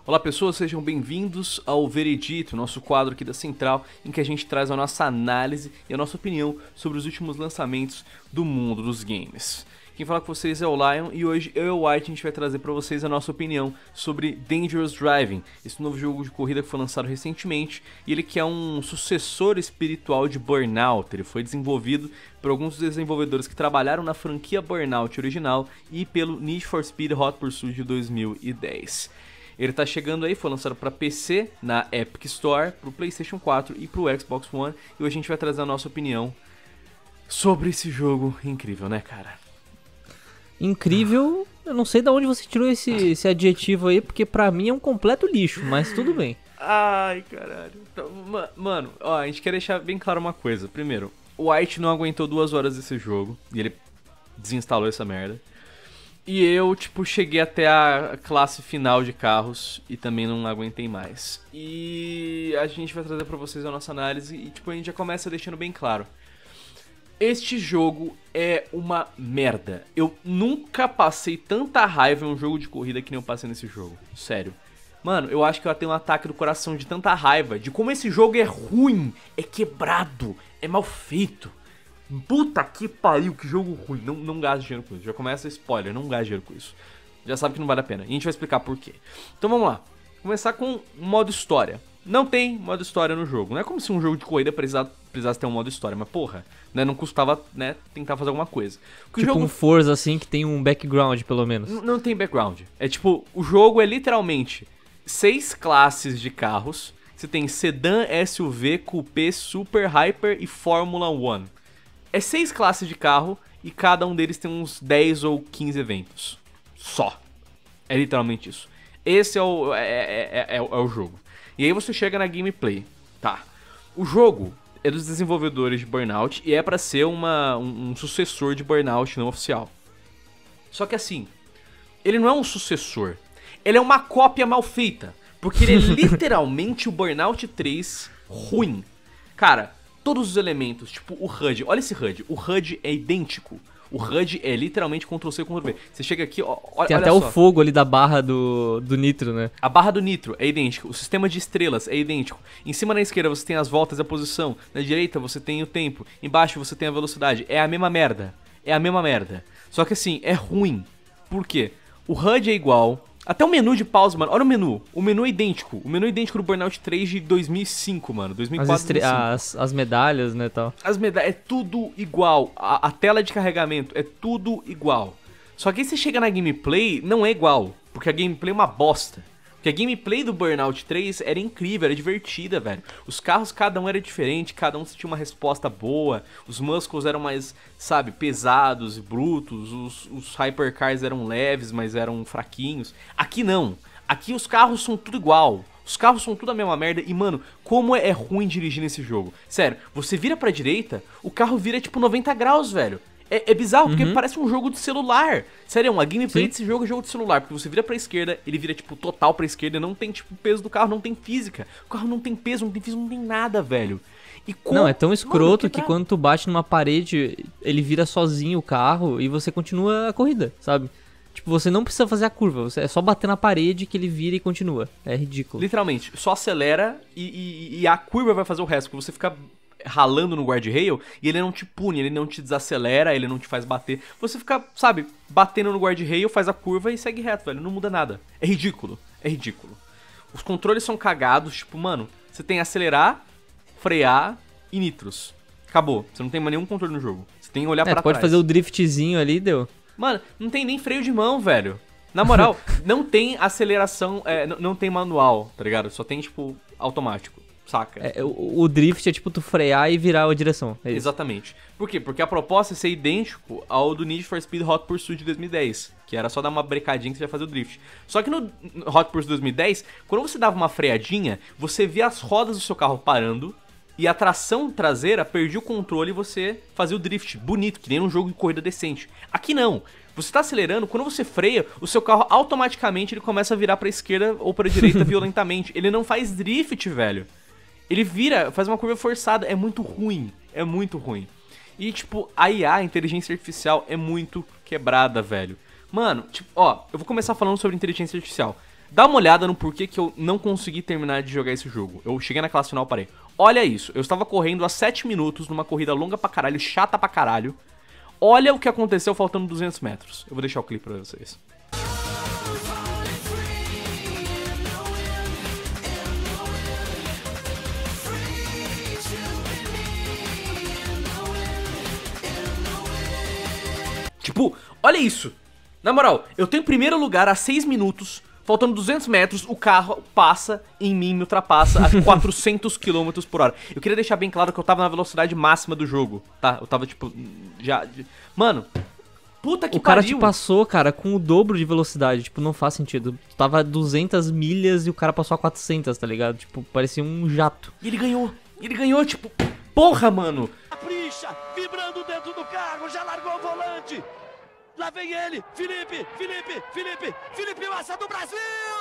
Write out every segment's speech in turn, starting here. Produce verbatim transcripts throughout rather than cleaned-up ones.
Olá pessoas, sejam bem-vindos ao Veredito, nosso quadro aqui da Central, em que a gente traz a nossa análise e a nossa opinião sobre os últimos lançamentos do mundo dos games. Quem fala com vocês é o Lion e hoje eu e o White a gente vai trazer para vocês a nossa opinião sobre Dangerous Driving, esse novo jogo de corrida que foi lançado recentemente e ele que é um sucessor espiritual de Burnout. Ele foi desenvolvido por alguns desenvolvedores que trabalharam na franquia Burnout original e pelo Need for Speed Hot Pursuit de dois mil e dez. Ele tá chegando aí, foi lançado para P C, na Epic Store, pro PlayStation quatro e pro Xbox One. E hoje a gente vai trazer a nossa opinião sobre esse jogo incrível, né, cara? Incrível, eu não sei de onde você tirou esse, esse adjetivo aí, porque pra mim é um completo lixo, mas tudo bem. Ai, caralho. Então, ma- mano, ó, a gente quer deixar bem claro uma coisa. Primeiro, o White não aguentou duas horas desse jogo e ele desinstalou essa merda. E eu, tipo, cheguei até a classe final de carros e também não aguentei mais. E a gente vai trazer pra vocês a nossa análise e, tipo, a gente já começa deixando bem claro. Este jogo é uma merda. Eu nunca passei tanta raiva em um jogo de corrida que nem eu passei nesse jogo. Sério. Mano, eu acho que eu tenho um ataque do coração de tanta raiva, de como esse jogo é ruim, é quebrado, é mal feito. Puta que pariu, que jogo ruim. Não, não gaste dinheiro com isso. Já começa spoiler, não gaste dinheiro com isso. Já sabe que não vale a pena. E a gente vai explicar por quê. Então vamos lá. Começar com modo história. Não tem modo história no jogo. Não é como se um jogo de corrida precisasse, precisasse ter um modo história. Mas porra, né, não custava, né, tentar fazer alguma coisa. Porque Tipo o jogo um Forza assim que tem um background pelo menos. n- não tem background. É tipo, o jogo é literalmente seis classes de carros. Você tem sedã, S U V, coupé, super, hyper e Fórmula um. É seis classes de carro e cada um deles tem uns dez ou quinze eventos. Só. É literalmente isso. Esse é o, é, é, é, é, é o jogo. E aí você chega na gameplay. Tá. O jogo é dos desenvolvedores de Burnout e é pra ser uma, um, um sucessor de Burnout não oficial. Só que assim, ele não é um sucessor. Ele é uma cópia mal feita. Porque ele é literalmente o Burnout três ruim. Cara, todos os elementos, tipo o H U D, olha esse H U D, o H U D é idêntico. O H U D é literalmente control C, control V. Você chega aqui, ó, olha, Tem olha até só. o fogo ali da barra do, do nitro, né? A barra do nitro é idêntica, o sistema de estrelas é idêntico. Em cima na esquerda você tem as voltas e a posição, na direita você tem o tempo, embaixo você tem a velocidade. É a mesma merda, é a mesma merda. Só que assim, é ruim. Por quê? O H U D é igual. Até o menu de pausa, mano. Olha o menu. O menu é idêntico. O menu é idêntico do Burnout três de dois mil e cinco, mano. dois mil e As, quatro, estre- dois mil e cinco. as, as medalhas, né, tal. As medalhas, é tudo igual. A, a tela de carregamento é tudo igual. Só que aí você chega na gameplay, não é igual. Porque a gameplay é uma bosta. Porque a gameplay do Burnout três era incrível, era divertida, velho. Os carros, cada um era diferente, cada um tinha uma resposta boa. Os muscles eram mais, sabe, pesados e brutos. Os, os hypercars eram leves, mas eram fraquinhos. Aqui não. Aqui os carros são tudo igual. Os carros são tudo a mesma merda e, mano, como é ruim dirigir nesse jogo. Sério, você vira pra direita, o carro vira tipo noventa graus, velho. É, é bizarro, porque Uhum. parece um jogo de celular. Sério, a gameplay Sim. desse jogo é jogo de celular. Porque você vira pra esquerda, ele vira, tipo, total pra esquerda. Não tem, tipo, peso do carro, não tem física. O carro não tem peso, não tem física, não tem nada, velho. E com... Não, é tão escroto Mano, que dá? quando tu bate numa parede, ele vira sozinho o carro e você continua a corrida, sabe? Tipo, você não precisa fazer a curva, você é só bater na parede que ele vira e continua. É ridículo. Literalmente, só acelera e, e- e a curva vai fazer o resto. Porque você fica ralando no guardrail e ele não te pune, ele não te desacelera, ele não te faz bater. Você fica, sabe, batendo no guardrail, faz a curva e segue reto, velho. Não muda nada. É ridículo. É ridículo. Os controles são cagados, tipo, mano, você tem acelerar, frear e nitros. Acabou. Você não tem mais nenhum controle no jogo. Você tem que olhar É, pra tu pode trás. fazer o driftzinho ali, deu. Mano, não tem nem freio de mão, velho. Na moral, não tem aceleração, é, n- não tem manual, tá ligado? Só tem, tipo, automático, saca? É, o, o drift é tipo tu frear e virar a direção. É isso. Exatamente. Por quê? Porque a proposta é ser idêntico ao do Need for Speed Hot Pursuit de dois mil e dez, que era só dar uma brecadinha que você ia fazer o drift. Só que no Hot Pursuit dois mil e dez, quando você dava uma freadinha, você via as rodas do seu carro parando e a tração traseira perdia o controle e você fazia o drift bonito, que nem num jogo de corrida decente. Aqui não. Você tá acelerando, quando você freia, o seu carro automaticamente ele começa a virar pra esquerda ou pra direita violentamente. Ele não faz drift, velho. Ele vira, faz uma curva forçada. É muito ruim. É muito ruim. E, tipo, a I A, a inteligência artificial, é muito quebrada, velho. Mano, tipo, ó, eu vou começar falando sobre inteligência artificial. Dá uma olhada no porquê que eu não consegui terminar de jogar esse jogo. Eu cheguei na classe final e parei. Olha isso, eu estava correndo há sete minutos numa corrida longa pra caralho, chata pra caralho. Olha o que aconteceu faltando duzentos metros. Eu vou deixar o clipe pra vocês. Tipo, olha isso. Na moral, eu tô em primeiro lugar há seis minutos, faltando duzentos metros, o carro passa em mim, me ultrapassa a quatrocentos quilômetros por hora. Eu queria deixar bem claro que eu tava na velocidade máxima do jogo, tá? Eu tava, tipo, já... Mano, puta que pariu. O cara te passou, cara, com o dobro de velocidade, tipo, não faz sentido. Tu tava a duzentas milhas e o cara passou a quatrocentas, tá ligado? Tipo, parecia um jato. E ele ganhou, ele ganhou, tipo, porra, mano. Capricha, vibrando dentro do carro, já largou o volante. Lá vem ele, Felipe, Felipe, Felipe, Felipe Massa do Brasil!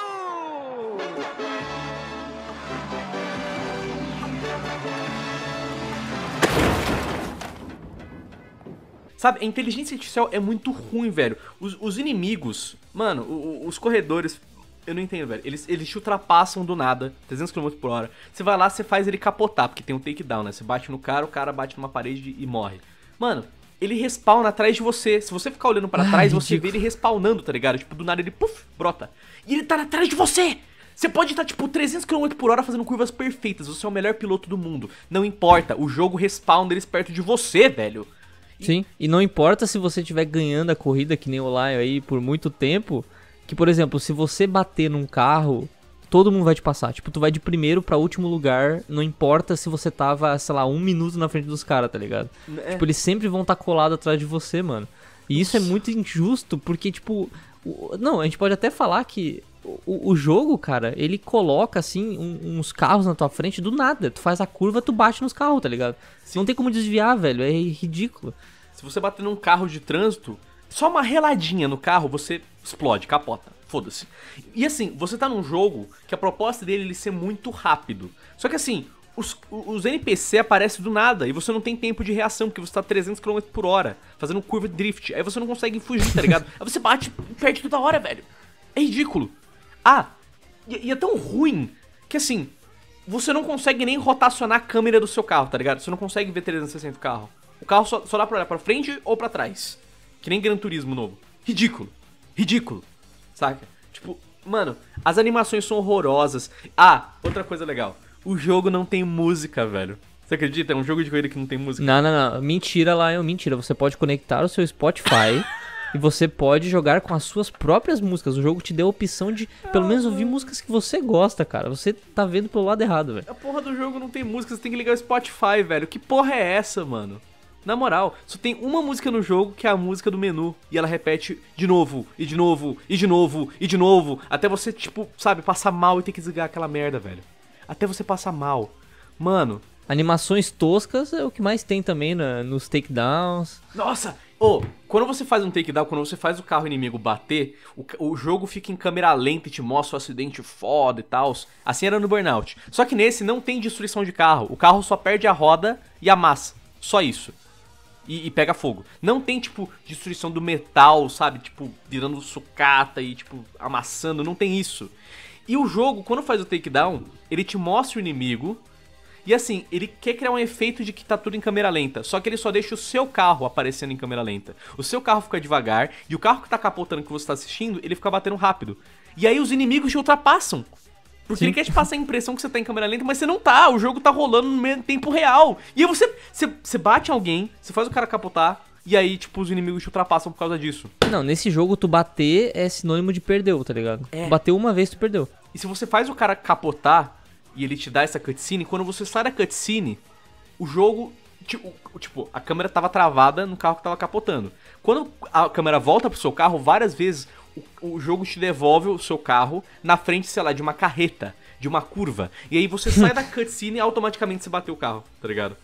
Sabe, a inteligência artificial é muito ruim, velho. Os, os inimigos, mano, o, os corredores, eu não entendo, velho. Eles, eles te ultrapassam do nada, trezentos quilômetros por hora. Você vai lá, você faz ele capotar, porque tem um takedown, né? Você bate no cara, o cara bate numa parede e morre. Mano, ele respawna atrás de você. Se você ficar olhando pra ah, trás, ridículo. Você vê ele respawnando, tá ligado? Tipo, do nada ele, puf, brota. E ele tá atrás de você! Você pode estar, tipo, trezentos quilômetros por hora fazendo curvas perfeitas. Você é o melhor piloto do mundo. Não importa, o jogo respawna eles perto de você, velho. E... Sim, e não importa se você estiver ganhando a corrida, que nem o Lion aí, por muito tempo. Que, por exemplo, se você bater num carro, todo mundo vai te passar. Tipo, tu vai de primeiro pra último lugar, não importa se você tava, sei lá, um minuto na frente dos caras, tá ligado? É. Tipo, eles sempre vão estar tá colados atrás de você, mano. E isso é muito injusto, porque, tipo... O... Não, a gente pode até falar que o, o jogo, cara, ele coloca, assim, um, uns carros na tua frente do nada. Tu faz a curva, tu bate nos carros, tá ligado? Sim. Não tem como desviar, velho, é ridículo. Se você bater num carro de trânsito, só uma reladinha no carro, você explode, capota. Foda-se. E assim, você tá num jogo que a proposta dele é ele ser muito rápido. Só que assim, os, os N P C aparecem do nada e você não tem tempo de reação, porque você tá a trezentos quilômetros por hora, fazendo curva de drift. Aí você não consegue fugir, tá ligado? Aí você bate e perde toda hora, velho. É ridículo. Ah, e, e é tão ruim que assim, você não consegue nem rotacionar a câmera do seu carro, tá ligado? Você não consegue ver trezentos e sessenta o carro. O carro só, só dá pra olhar pra frente ou pra trás. Que nem Gran Turismo novo. Ridículo. Ridículo. Saca? Tipo, mano, as animações são horrorosas. Ah, outra coisa legal. O jogo não tem música, velho. Você acredita? É um jogo de corrida que não tem música. Não, não, não. Mentira, lá é mentira. Você pode conectar o seu Spotify e você pode jogar com as suas próprias músicas. O jogo te deu a opção de, pelo menos, ouvir músicas que você gosta, cara. Você tá vendo pelo lado errado, velho. A porra do jogo não tem música, você tem que ligar o Spotify, velho. Que porra é essa, mano? Na moral, só tem uma música no jogo que é a música do menu. E ela repete de novo, e de novo, e de novo, e de novo. Até você, tipo, sabe, passar mal e ter que desligar aquela merda, velho. Até você passar mal. Mano. Animações toscas é o que mais tem também na, nos takedowns. Nossa! Ô, oh, quando você faz um takedown, quando você faz o carro inimigo bater, o, o jogo fica em câmera lenta e te mostra o acidente foda e tal. Assim era no Burnout. Só que nesse não tem destruição de carro. O carro só perde a roda e a massa. Só isso. E, e pega fogo. Não tem, tipo, destruição do metal, sabe? Tipo, virando sucata e, tipo, amassando. Não tem isso. E o jogo, quando faz o takedown, ele te mostra o inimigo. E assim, ele quer criar um efeito de que tá tudo em câmera lenta. Só que ele só deixa o seu carro aparecendo em câmera lenta. O seu carro fica devagar. E o carro que tá capotando que você tá assistindo, ele fica batendo rápido. E aí os inimigos te ultrapassam. Porque Sim. ele quer te passar a impressão que você tá em câmera lenta, mas você não tá. O jogo tá rolando no mesmo tempo real. E aí você, você, você bate alguém, você faz o cara capotar, e aí, tipo, os inimigos te ultrapassam por causa disso. Não, nesse jogo, tu bater é sinônimo de perdeu, tá ligado? É. Tu bateu uma vez, tu perdeu. E se você faz o cara capotar, e ele te dá essa cutscene, quando você sai da cutscene, o jogo... Tipo, tipo, a câmera tava travada no carro que tava capotando. Quando a câmera volta pro seu carro, várias vezes... O, o jogo te devolve o seu carro na frente, sei lá, de uma carreta, de uma curva. E aí você sai da cutscene e automaticamente você bateu o carro, tá ligado?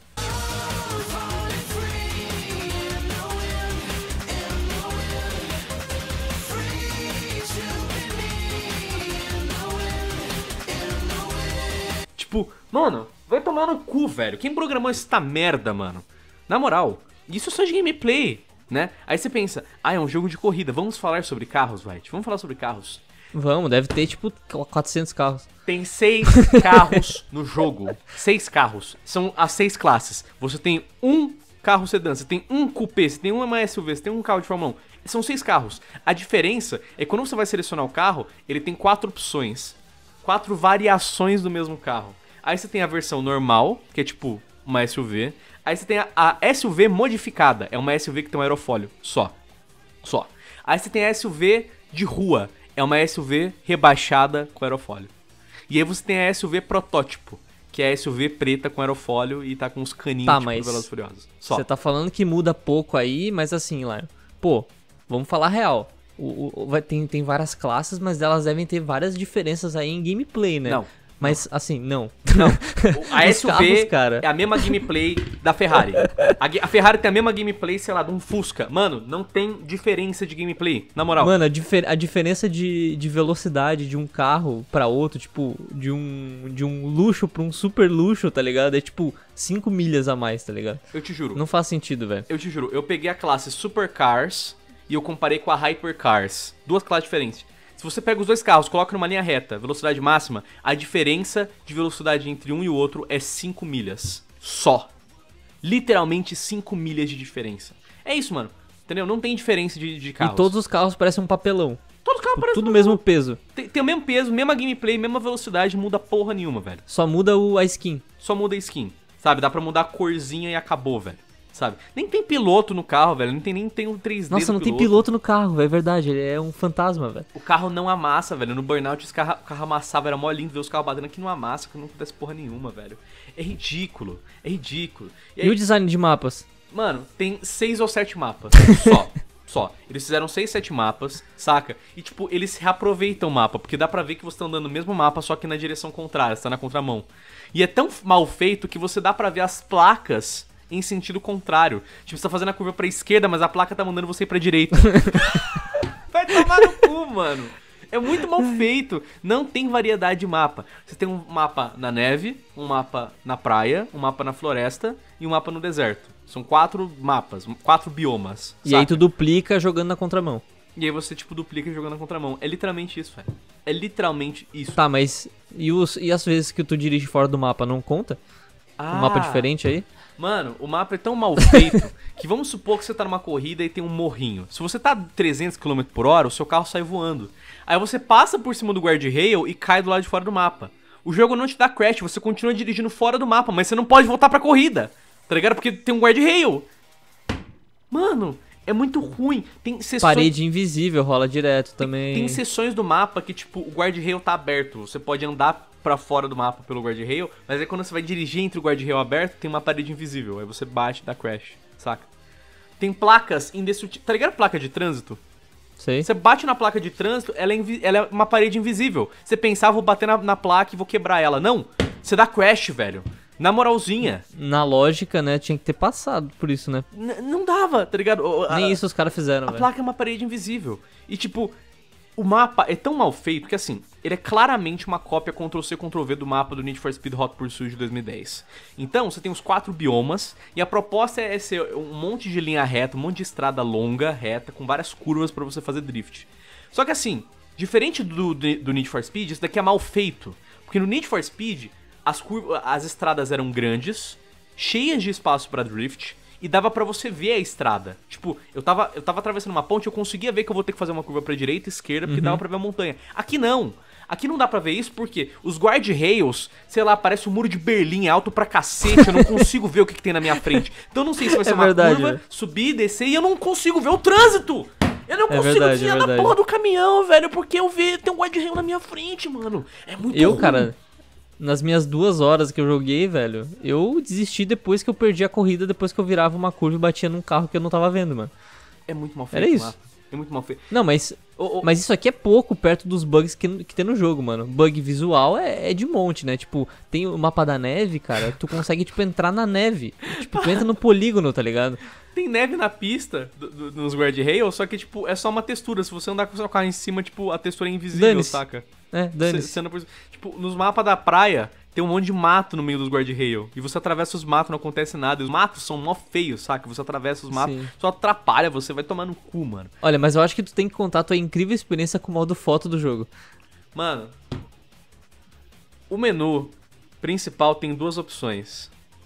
Tipo, mano, vai tomar no cu, velho. Quem programou essa merda, mano? Na moral, isso é só de gameplay, né? Aí você pensa, ah, é um jogo de corrida, vamos falar sobre carros, White, vamos falar sobre carros. Vamos, deve ter tipo quatrocentos carros. Tem seis carros no jogo. Seis carros. São as seis classes. Você tem um carro sedã, você tem um coupé, você tem uma S U V, você tem um carro de Fórmula um. São seis carros. A diferença é que quando você vai selecionar o carro, ele tem quatro opções. Quatro variações do mesmo carro. Aí você tem a versão normal, que é tipo uma S U V. Aí você tem a, a S U V modificada. É uma S U V que tem um aerofólio. Só. Só. Aí você tem a S U V de rua. É uma S U V rebaixada com aerofólio. E aí você tem a S U V protótipo, que é a S U V preta com aerofólio e tá com os caninhos tá, tipo mas Velozes e Furiosos. Só. Você tá falando que muda pouco aí, mas assim, Lion, pô, vamos falar real. O, o, vai, tem, tem várias classes, mas elas devem ter várias diferenças aí em gameplay, né? Não. Mas, assim, não. Não. A Os S U V carros, cara. é a mesma gameplay da Ferrari. A, a Ferrari tem a mesma gameplay, sei lá, de um Fusca. Mano, não tem diferença de gameplay, na moral. Mano, a, difer a diferença de, de velocidade de um carro pra outro, tipo, de um, de um luxo pra um super luxo, tá ligado? É tipo cinco milhas a mais, tá ligado? Eu te juro. Não faz sentido, velho. Eu te juro. Eu peguei a classe Supercars e eu comparei com a Hypercars. Duas classes diferentes. Se você pega os dois carros, coloca numa linha reta, velocidade máxima, a diferença de velocidade entre um e o outro é cinco milhas. Só. Literalmente cinco milhas de diferença. É isso, mano. Entendeu? Não tem diferença de, de carros. E todos os carros parecem um papelão. Todos os carros Tipo, parecem tudo um mesmo peso. Tem, tem o mesmo peso, mesma gameplay, mesma velocidade, muda porra nenhuma, velho. Só muda o, a skin. Só muda a skin, sabe? Dá pra mudar a corzinha e acabou, velho. Sabe? Nem tem piloto no carro, velho. Não tem nem tem um três D. Nossa, não tem piloto no carro, velho. É verdade. Ele é um fantasma, velho. O carro não amassa, velho. No Burnout os carro, o carro amassava, era mó lindo ver os carros batendo aqui, não amassa, que não acontece porra nenhuma, velho. É ridículo. É ridículo. E, aí, e o design de mapas? Mano, tem seis ou sete mapas. Só. Só. Eles fizeram seis, sete mapas, saca? E, tipo, eles reaproveitam o mapa, porque dá pra ver que você tá andando no mesmo mapa, só que na direção contrária, você tá na contramão. E é tão mal feito que você dá pra ver as placas em sentido contrário. Tipo, você tá fazendo a curva pra esquerda, mas a placa tá mandando você ir pra direita. Vai tomar no cu, mano. É muito mal feito. Não tem variedade de mapa. Você tem um mapa na neve, um mapa na praia, um mapa na floresta e um mapa no deserto. São quatro mapas, quatro biomas. E saca? Aí tu duplica jogando na contramão. E aí você, tipo, duplica jogando na contramão. É literalmente isso, velho. É literalmente isso. Tá, mas e, os, e as vezes que tu dirige fora do mapa, não conta? Ah, um mapa diferente aí? Mano, o mapa é tão mal feito que vamos supor que você tá numa corrida e tem um morrinho. Se você tá a trezentos quilômetros por hora, o seu carro sai voando. Aí você passa por cima do guardrail e cai do lado de fora do mapa. O jogo não te dá crash, você continua dirigindo fora do mapa, mas você não pode voltar pra corrida. Tá ligado? Porque tem um guardrail. Mano, é muito ruim. Tem sessões... Parede invisível rola direto também. Tem, tem sessões do mapa que, tipo, o guardrail tá aberto. Você pode andar pra fora do mapa pelo guardrail, mas aí quando você vai dirigir entre o guardrail aberto, tem uma parede invisível. Aí você bate e dá crash, saca? Tem placas indestrutíveis. Tá ligado a placa de trânsito? Sei. Você bate na placa de trânsito, ela é, invi... ela é uma parede invisível. Você pensava, vou bater na, na placa e vou quebrar ela. Não, você dá crash, velho. Na moralzinha. Na lógica, né, tinha que ter passado por isso, né? N não dava, tá ligado? A, Nem isso os caras fizeram, A véio. placa é uma parede invisível. E, tipo, o mapa é tão mal feito que, assim, ele é claramente uma cópia control C, control V do mapa do Need for Speed Hot Pursuit de dois mil e dez. Então, você tem os quatro biomas, e a proposta é ser um monte de linha reta, um monte de estrada longa, reta, com várias curvas pra você fazer drift. Só que, assim, diferente do, do, do Need for Speed, isso daqui é mal feito. Porque no Need for Speed, as, curvas, as estradas eram grandes, cheias de espaço pra drift, e dava pra você ver a estrada. Tipo, eu tava, eu tava atravessando uma ponte, eu conseguia ver que eu vou ter que fazer uma curva pra direita e esquerda, porque uhum. dava pra ver a montanha. Aqui não. Aqui não dá pra ver isso porque os guardrails, sei lá, parece um muro de Berlim, é alto pra cacete, eu não consigo ver o que, que tem na minha frente. Então eu não sei se vai ser é uma verdade, curva, né? Subir, descer, e eu não consigo ver o trânsito. Eu não é consigo verdade, desviar é da porra do caminhão, velho, porque eu vejo, tem um guardrail na minha frente, mano. É muito Eu, ruim. cara... Nas minhas duas horas que eu joguei, velho, eu desisti depois que eu perdi a corrida, depois que eu virava uma curva e batia num carro que eu não tava vendo, mano. É muito mal feito. Era isso. Mapa. É muito mal feito. Não, mas, oh, oh. mas isso aqui é pouco perto dos bugs que, que tem no jogo, mano. Bug visual é, é de monte, né? Tipo, tem o mapa da neve, cara, tu consegue, tipo, entrar na neve. Tipo, tu entra no polígono, tá ligado? Tem neve na pista, do, do, nos guardrails, só que, tipo, é só uma textura. Se você andar com o seu carro em cima, tipo, a textura é invisível, saca? É, dane-se. Você, você por... Tipo, nos mapas da praia, tem um monte de mato no meio dos guarda-rail. E você atravessa os matos, não acontece nada. E os matos são mó feios, saca? Você atravessa os matos, Sim. só atrapalha, você vai tomar no cu, mano. Olha, mas eu acho que tu tem que contar a tua incrível experiência com o modo foto do jogo. Mano, o menu principal tem duas opções.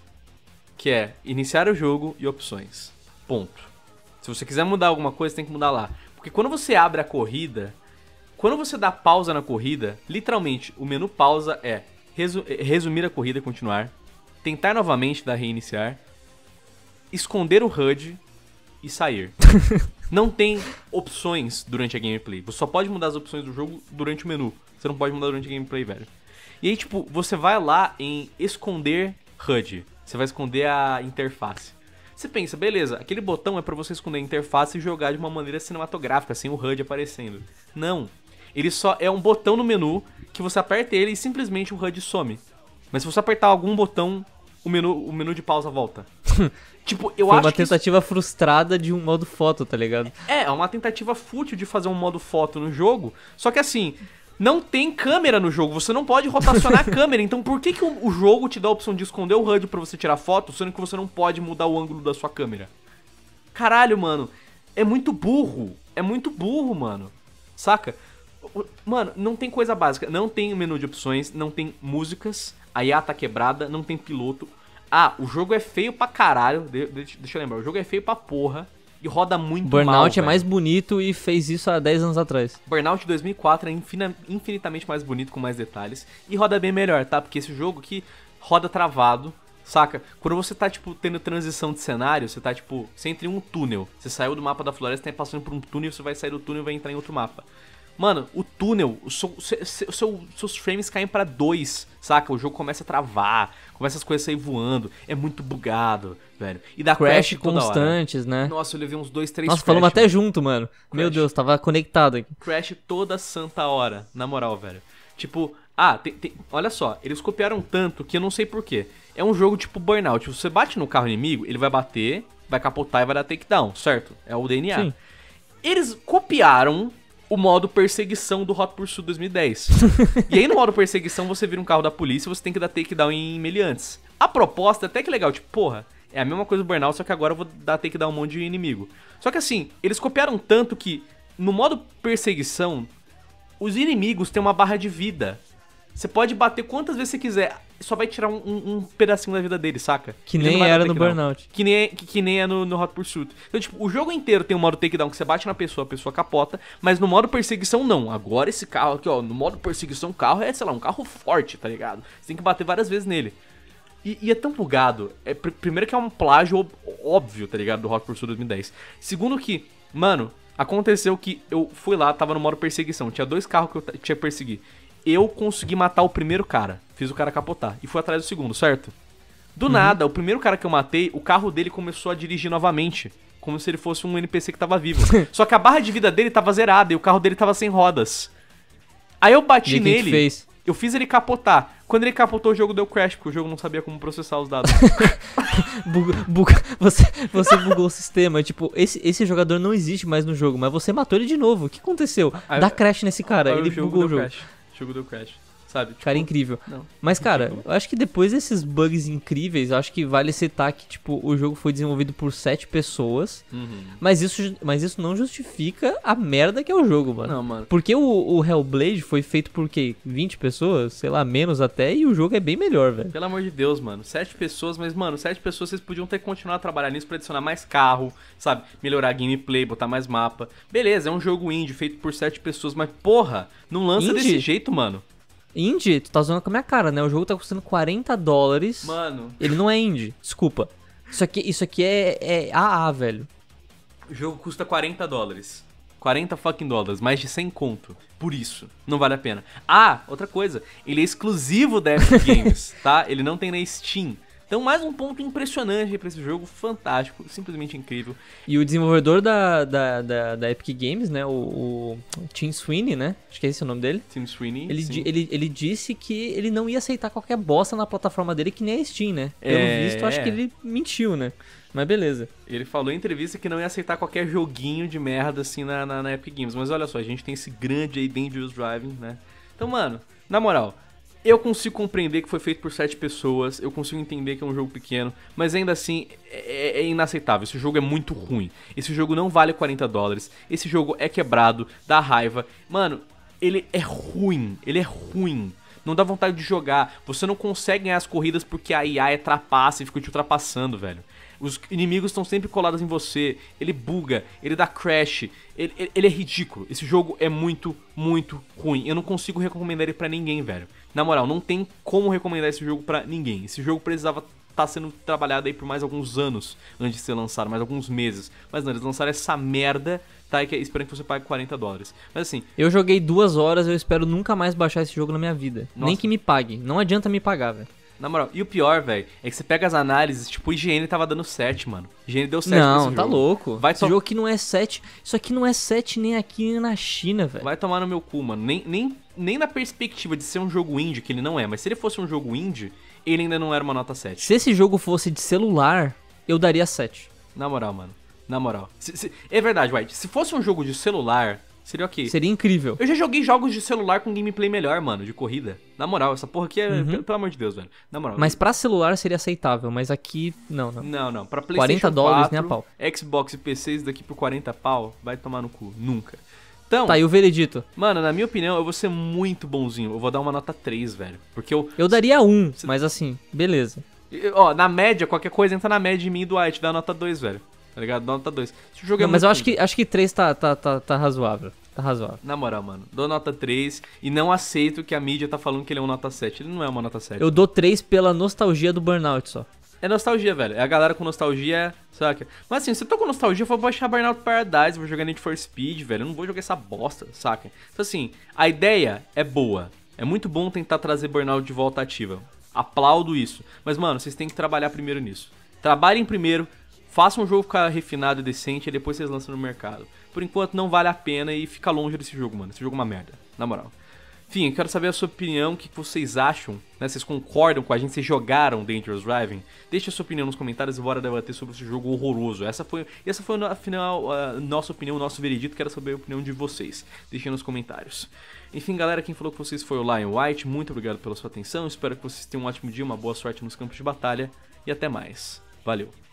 Que é iniciar o jogo e opções. Ponto. Se você quiser mudar alguma coisa, tem que mudar lá. Porque quando você abre a corrida, quando você dá pausa na corrida, literalmente, o menu pausa é resu- resumir a corrida e continuar, tentar novamente dar reiniciar, esconder o H U D e sair. Não tem opções durante a gameplay. Você só pode mudar as opções do jogo durante o menu. Você não pode mudar durante a gameplay, velho. E aí, tipo, você vai lá em esconder H U D. Você vai esconder a interface. Você pensa, beleza, aquele botão é pra você esconder a interface e jogar de uma maneira cinematográfica, sem o H U D aparecendo. Não. Ele só é um botão no menu que você aperta ele e simplesmente o H U D some. Mas se você apertar algum botão, o menu, o menu de pausa volta. Tipo, eu Foi acho uma que isso- tentativa frustrada de um modo foto, tá ligado? É, é uma tentativa fútil de fazer um modo foto no jogo. Só que assim, não tem câmera no jogo. Você não pode rotacionar a câmera. Então por que, que o, o jogo te dá a opção de esconder o H U D pra você tirar foto, sendo que você não pode mudar o ângulo da sua câmera? Caralho, mano. É muito burro. É muito burro, mano. Saca? Mano, não tem coisa básica. Não tem menu de opções, não tem músicas. A I A tá quebrada, não tem piloto. Ah, o jogo é feio pra caralho. De- de- deixa eu lembrar. O jogo é feio pra porra. E roda muito mal, Burnout é velho. mais bonito e fez isso há dez anos atrás. Burnout dois mil e quatro é infina- infinitamente mais bonito, com mais detalhes. E roda bem melhor, tá? Porque esse jogo aqui roda travado, saca? Quando você tá, tipo, tendo transição de cenário, você tá, tipo, você entra em um túnel. Você saiu do mapa da floresta, tá passando por um túnel, você vai sair do túnel e vai entrar em outro mapa. Mano, o túnel, o seu, seu, seu- seu- seus frames caem pra dois, saca? O jogo começa a travar, começa as coisas a sair voando. É muito bugado, velho. E dá crash, Crash toda hora. constantes, né? Nossa, eu levei uns dois, três Nossa, crash, falamos até mano. junto, mano. Meu Crash. Deus, tava conectado aqui. Crash toda santa hora, na moral, velho. Tipo, ah, tem, tem- olha só, eles copiaram tanto que eu não sei porquê. É um jogo tipo Burnout. Você bate no carro inimigo, ele vai bater, vai capotar e vai dar takedown, certo? É o D N A. Sim. Eles copiaram o modo perseguição do Hot Pursuit dois mil e dez. E aí no modo perseguição você vira um carro da polícia e você tem que dar takedown em meliantes. A proposta é até que legal, tipo, porra, é a mesma coisa do Burnout, só que agora eu vou dar takedown um monte de inimigo. Só que assim, eles copiaram tanto que no modo perseguição, os inimigos têm uma barra de vida. Você pode bater quantas vezes você quiser, só vai tirar um, um- um pedacinho da vida dele, saca? Que Ele nem não vai dar era no takedown. Burnout. Que nem, é- que, que nem é no, no Hot Pursuit. Então, tipo, o jogo inteiro tem um modo takedown que você bate na pessoa, a pessoa capota, mas no modo perseguição não. Agora esse carro aqui, ó, no modo perseguição o carro é, sei lá, um carro forte, tá ligado? Você tem que bater várias vezes nele. E, e é tão bugado. É, pr- primeiro que é um plágio ob- óbvio, tá ligado? Do Hot Pursuit dois mil e dez. Segundo que, mano, aconteceu que eu fui lá, tava no modo perseguição. Tinha dois carros que eu t- tinha que perseguir. Eu consegui matar o primeiro cara. Fiz o cara capotar. E fui atrás do segundo, certo? Do nada, o primeiro cara que eu matei, o carro dele começou a dirigir novamente. Como se ele fosse um N P C que tava vivo. Só que a barra de vida dele tava zerada e o carro dele tava sem rodas. Aí eu bati E aí, o que que tu nele. fez? Eu fiz ele capotar. Quando ele capotou, o jogo deu crash, porque o jogo não sabia como processar os dados. Bug, bug, você, você bugou o sistema. Tipo, esse, esse jogador não existe mais no jogo, mas você matou ele de novo. O que aconteceu? Aí- Dá crash nesse cara, Aí ele bugou deu o jogo. Crash. O jogo deu crash. Sabe? Tipo, Cara, incrível. não. Mas, cara, eu acho que depois desses bugs incríveis, eu acho que vale citar que, tipo, o jogo foi desenvolvido por sete pessoas. Uhum. Mas isso, mas isso não justifica a merda que é o jogo, mano. Não, mano. Porque o, o Hellblade foi feito por, quê? vinte pessoas? Sei lá, menos até, e o jogo é bem melhor, velho. Pelo amor de Deus, mano. Sete pessoas, mas, mano, sete pessoas vocês podiam ter continuado a trabalhar nisso pra adicionar mais carro, sabe? Melhorar a gameplay, botar mais mapa. Beleza, é um jogo indie feito por sete pessoas, mas, porra, não lança Indie? desse jeito, mano. Indie, tu tá zoando com a minha cara, né? O jogo tá custando quarenta dólares. Mano, Ele não é indie, desculpa. Isso aqui, isso aqui é, é A A, velho. o jogo custa quarenta dólares. quarenta fucking dólares, mais de cem conto. Por isso, não vale a pena. Ah, outra coisa, ele é exclusivo da Epic Games, tá? Ele não tem na Steam. Então, mais um ponto impressionante pra esse jogo, fantástico, simplesmente incrível. E o desenvolvedor da, da, da, da Epic Games, né? O, o Tim Sweeney, né? Acho que é esse o nome dele. Tim Sweeney, Ele, sim. di- ele, ele disse que ele não ia aceitar qualquer bosta na plataforma dele que nem a Steam, né? Pelo É. visto, acho que ele mentiu, né? Mas beleza. Ele falou em entrevista que não ia aceitar qualquer joguinho de merda assim na, na, na Epic Games. Mas olha só, a gente tem esse grande aí Dangerous Driving, né? Então, mano, na moral, Eu consigo compreender que foi feito por sete pessoas, eu consigo entender que é um jogo pequeno, mas ainda assim é, é inaceitável. Esse jogo é muito ruim. Esse jogo não vale quarenta dólares. Esse jogo é quebrado, dá raiva. Mano, ele é ruim, ele é ruim. Não dá vontade de jogar. Você não consegue ganhar as corridas porque a I A é trapaça e fica te ultrapassando, velho. Os inimigos estão sempre colados em você. Ele buga, ele dá crash. Ele, ele, ele é ridículo. Esse jogo é muito, muito ruim. Eu não consigo recomendar ele pra ninguém, velho. Na moral, não tem como recomendar esse jogo pra ninguém. Esse jogo precisava estar sendo trabalhado aí por mais alguns anos antes de ser lançado, mais alguns meses. Mas não, eles lançaram essa merda, tá? E esperando que você pague quarenta dólares. Mas assim... Eu joguei duas horas, eu espero nunca mais baixar esse jogo na minha vida. Nossa. Nem que me pague. Não adianta me pagar, velho. Na moral, e o pior, velho, é que você pega as análises, tipo, o I G N tava dando sete, mano. I G N deu sete Não, nesse tá jogo. louco. Vai Esse to- jogo aqui não é sete. Isso aqui não é sete nem aqui nem na China, velho. Vai tomar no meu cu, mano. Nem, nem, nem na perspectiva de ser um jogo indie, que ele não é. Mas se ele fosse um jogo indie, ele ainda não era uma nota sete. Se esse jogo fosse de celular, eu daria sete. Na moral, mano. Na moral. Se- se- é verdade, White. Se fosse um jogo de celular, seria ok. Seria incrível. Eu já joguei jogos de celular com gameplay melhor, mano, de corrida. Na moral, essa porra aqui é... Uhum. Pelo, pelo amor de Deus, velho. Na moral. Mas pra celular seria aceitável, mas aqui, não, não. Não, não. Pra PlayStation quarenta dólares nem a quatro, pau. Xbox e P C, isso daqui por quarenta pau, vai tomar no cu. Nunca. Então, Tá, e o veredito? mano, na minha opinião, eu vou ser muito bonzinho. Eu vou dar uma nota três, velho. Porque eu... Eu daria um, mas assim, beleza. eu- Ó, na média, qualquer coisa entra na média de mim e do White. Dá nota dois, velho. Tá ligado? Dá nota dois. Esse jogo é Não, mas muito eu acho ruim. que, acho que três tá, tá, tá, tá razoável. Tá razoável. Na moral, mano. Dou nota três e não aceito que a mídia tá falando que ele é um nota sete. Ele não é uma nota sete. Eu dou três pela nostalgia do Burnout só. É nostalgia, velho. É a galera com nostalgia, saca? Mas assim, se eu tô com nostalgia, eu vou baixar Burnout Paradise, vou jogar Need for Speed, velho. Eu não vou jogar essa bosta, saca? Então assim, a ideia é boa. É muito bom tentar trazer Burnout de volta ativa. Aplaudo isso. Mas, mano, vocês têm que trabalhar primeiro nisso. Trabalhem primeiro, façam o jogo ficar refinado e decente, e depois vocês lançam no mercado. Por enquanto, não vale a pena e fica longe desse jogo, mano. Esse jogo é uma merda, na moral. Enfim, eu quero saber a sua opinião, o que vocês acham, né? Vocês concordam com a gente? Vocês jogaram Dangerous Driving? Deixe a sua opinião nos comentários e bora debater sobre esse jogo horroroso. Essa foi, essa foi afinal, a nossa opinião, o nosso veredito. Quero saber a opinião de vocês. Deixem nos comentários. Enfim, galera, quem falou com vocês foi o Lion White. Muito obrigado pela sua atenção. Espero que vocês tenham um ótimo dia, uma boa sorte nos campos de batalha. E até mais. Valeu.